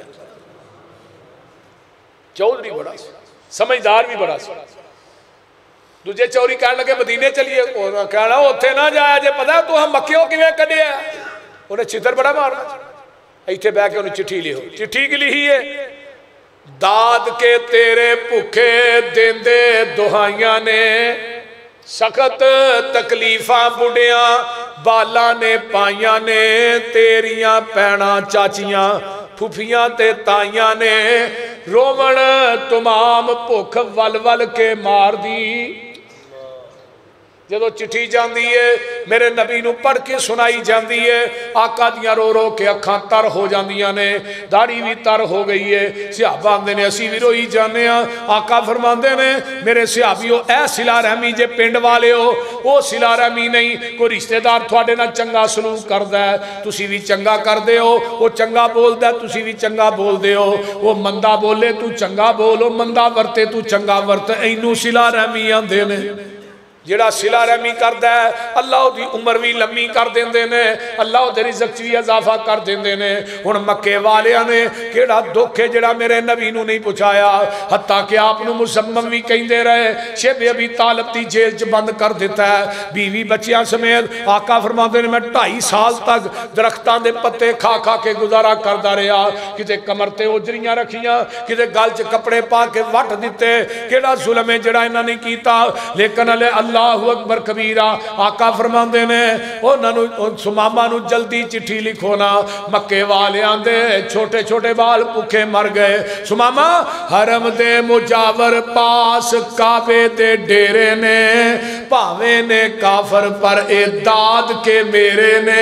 چودھری بڑا سمجھدار بھی بڑا سا. دوجہ چوری کہنے لگے مدینے چلیے کہنا اتھے نہ جایا جے پتا تو ہم مکیوں کیویں کڈے ہیں. انہیں چھتر بڑا مارنا ایتھے بیٹھ کے انہیں چٹھی لے ہو. چٹھی کی لکھی ہے داد کے تیرے بھوکے دیندے دہائیاں نے سخت تکلیفاں بڑیاں بالا نے پائیاں نے تیریاں پینا چاچیاں پھوپھیاں تے تائیاں نے رومن تمام بھوک ول ول کے مار دی. جدو چٹھی جاندی ہے میرے نبی نو پڑھ کے سنائی جاندی ہے آقا دیاں رو رو کے اکھاں تر ہو جاندیاں نے داڑھی بھی تر ہو گئی ہے. صحابہ آندے نے اسی بھی روئی جانے ہیں. آقا فرماندے نے میرے صحابیو اے صلہ رحمی جے پنڈ والے ہو وہ صلہ رحمی نہیں کوئی رشتہ دار تھوڑے نہ چنگا سلوک کردا ہے تسی بھی چنگا کر دے ہو. وہ چنگا بول دا تسی بھی چنگا بول دے ہو. وہ مندہ بولے تو چنگا بولو مندہ ورتے تو چنگا ورتے اینو صلہ رحمی آندے نے. جڑا صلہ رحمی کردا ہے اللہ دی عمر بھی لمبی کر دیندے نے اللہ دی رزق بھی اضافہ کر دیندے نے. ہن مکے والیاں نے کیڑا دکھ ہے جڑا میرے نبی نو نہیں پہنچایا حتیٰ کہ آپ نو مسمم بھی کہندے رہے. شیب ابی طالب دی جیل چ بند کر دیتا ہے بیوی بچیاں سمیت. آقا فرماندے نے میں 2.5 سال تک درختاں دے پتے کھا کھا کے گزارا کردا رہیا. کتے کمر تے اجریاں رکھیاں کتے گل چ کپڑے پا کے وٹ دیتے. کیڑا ظلم ہے جڑا انہاں نے کیتا. لیکن اللہ اکبر کبیرہ آقا فرماندے نے سمامہ نو جلدی چٹھی لکھو نا مکے والے آندے چھوٹے چھوٹے بال پکھے مر گئے. سمامہ حرم دے مجاور پاس کعبے دے ڈیرے نے پاوے نے کافر پر اعداد کے میرے نے.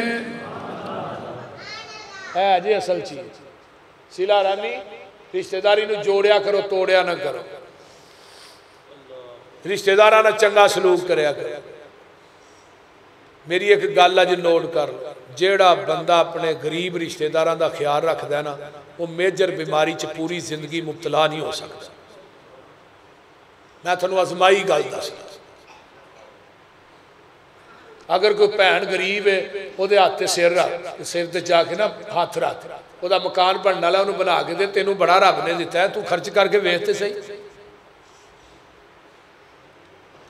ہے جی اصل چیز صلہ رحمی رشتہ داری نو جوڑیا کرو توڑیا نہ کرو. رشتہ دارانہ چنگا سلوک کریا کرو. میری ایک گل اج نوٹ کر جیڑا بندہ اپنے غریب رشتہ داران دا خیال رکھ دے نا وہ میجر بیماری چ پوری زندگی مبتلا نہیں ہو سکتا. میں تھانوں ازمائی گل دسنا اگر کوئی بہن غریب ہے وہ دے ہاتھ تے سر رکھ سر تے جا کے نا ہاتھ رکھ وہ دا مکان بننا والا انہوں بنا کے دے تینوں بڑا رب نے دیتا ہے تو خرچ کر کے ویچ تے صحیح.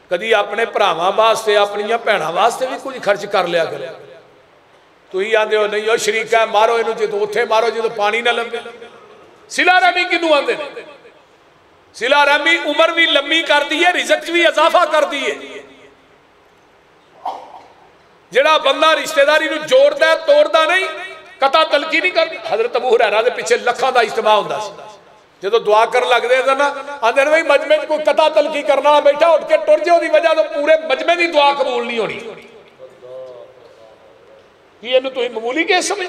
کدی اپنے بھراواں واسطے اپنیاں بھیناں واسطے بھی کچھ خرچ کر لیا کرو. تھی آدھے ہو نہیں وہ شریکہ ہے مارو انہوں جدو اتھے مارو جدو پانی نہ لمبے. صلہ رحمی کنوں آندے نے؟ صلہ رحمی عمر بھی لمبی کر دیئے رزق بھی اضافہ کر دیئے. جڑا بندہ رشتہ داری نو جوڑتا ہے توڑتا نہیں قطع تلقی نہیں کرتا. حضرت ابو ہریرہ دے پیچھے لکھاں دا اجتماع ہوندا سی. جدو دعا کر لگ دے نا آندے نے مجمع کو قطع تلقی کرنا بیٹھا اٹھ کے ٹر جاؤ دی وجہ تو پورے مجمع دی دعا قبول نہیں ہونی. یہ انہوں تو ہی معمولی کے سمجھ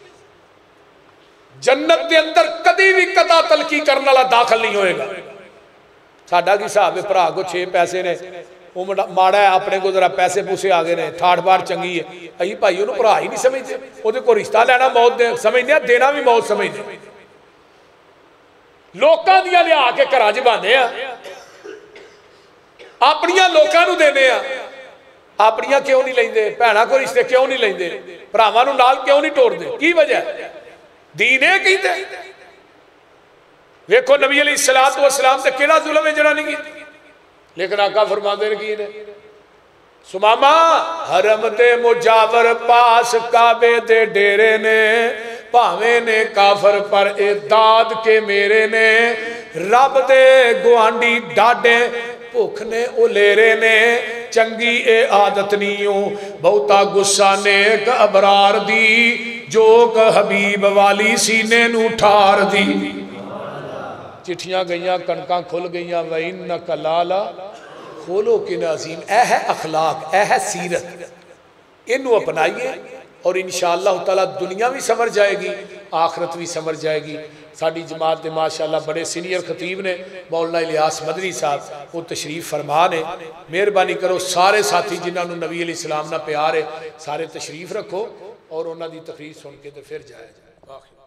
جنت دے اندر کدی بھی قطع تلقی کرنا اللہ داخل نہیں ہوئے گا. ساڑھا کی صاحب پرا کو 6 پیسے نے وہ ماڑا ہے اپنے کو ذرا پیسے پوسے آگے نے تھاڑ بار چنگی ہے اہی بھائی انہوں پرا ہی نہیں سمجھتے. وہ دے کو رشتہ لینا موت دے سمجھنے دینا بھی موت سمجھنے. لوکاں دیا لیا کے کراج باندھے ہیں اپنیاں لوکاں نو دینے ہیں اپنیاں کیوں نہیں لیں دے پہنا کو رشتے کیوں نہیں لیں دے پراواں نو نال کیوں نہیں ٹوڑ دے کی وجہ ہے دینے کی دے. ویکھو نبی علیہ السلام تے کیڑا ظلم ہے جڑا نہیں کی لیکن آقا فرما دے کی نے سماما حرم دے مجاور پاس کعبے دے ڈیرے نے پاویں نے کافر پر داد کے میرے نے رب دے گوانڈی ڈاڈے بھوکنے الیرے نے چنگی اے عادت نیوں بہتا گسا نیک ابرار دی جو کہ حبیب والی سینے نو ٹھار دی. چٹھیاں گئیاں کنکاں کھل گئیاں وَإِنَّكَ لَعَلَىٰ خُلُقٍ عَظِيمٍ. اے ہے اخلاق اے ہے سیرت انہوں اپنائیے اور انشاءاللہ تعالیٰ دنیا بھی سمر جائے گی آخرت بھی سمر جائے گی. ساڑھی جماعت دے ماشاءاللہ بڑے سینئر خطیب نے مولانا الیاس مدنی صاحب وہ تشریف فرما نے. مہربانی کرو سارے ساتھی جنہاں نو نبی علیہ السلام نہ پیار ہے سارے تشریف رکھو اور انہاں دی تقریر سن کے تے پھر جائے.